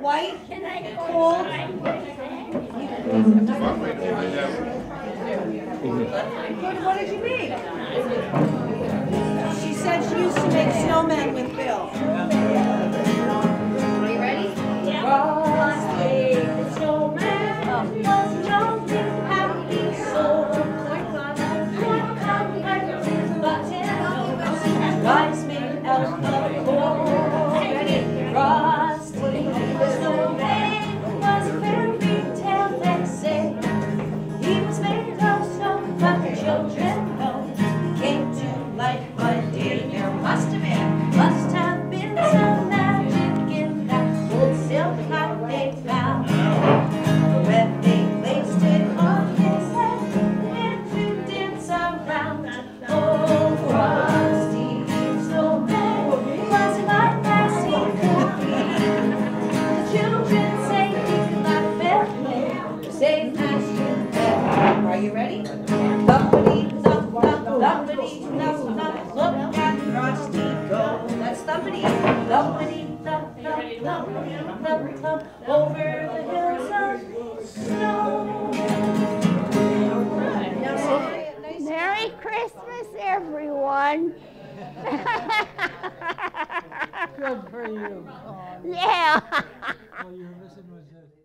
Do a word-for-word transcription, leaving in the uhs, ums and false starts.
white, cold. What, what did you make? She said she used to make snowmen with Bill. Are you ready? Yeah. Frosty the snowman was jumping happy so. Wise men out of gold. Frosty the snowman was a fairy tale, they say. He was made of snow, but the children know. He came to life one day. There must have been, must have been some magic in that old silk hat they found. When they placed it on his head, it to dance around. Oh, Frosty the snowman was a light as he could be. The children say he could not fail him, same as you can. Are you ready? Thumpity, thump, thump, thumpity, thump, thump. Look at Frosty go. That's thumpity, thumpity, thump, thump, thumpity, thump, thump. Over the hills of snow. Merry Christmas, everyone. Good for you. Oh, Yeah. all you were missing was that.